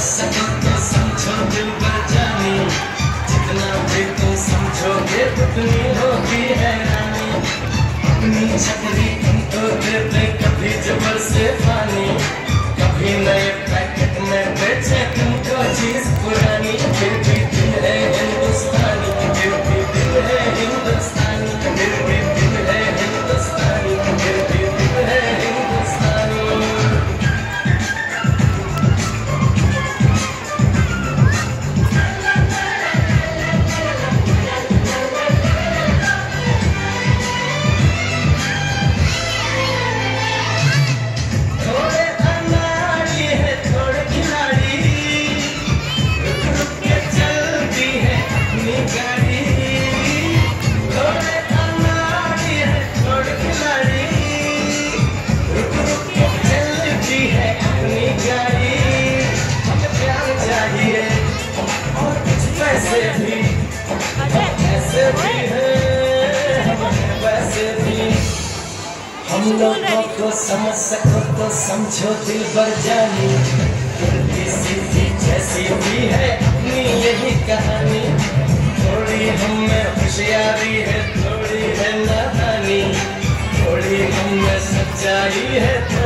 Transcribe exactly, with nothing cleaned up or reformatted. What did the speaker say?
सको तो समझो दिलबर जानी, जितना भी तुम समझोगे उतनी होगी हैरानी। अपनी छतरी तुमको दे दे कभी जबर से पानी, कभी नए पैकेट में बेचे तुमको चीज पुरानी। फिर भी दिल है हिंदुस्तानी, फिर भी दिल है हिंदुस्तानी, फिर भी दिल है हिंदुस्तानी, फिर भी दिल है हिंदुस्तानी। हम लोगों को समझ सको तो समझो दिलबर जानी, उल्टी सीधी जैसी भी है अपनी यही कहानी। थोड़ी हम में होशियारी है, थोड़ी है नादानी, थोड़ी हम में सच्चाई है।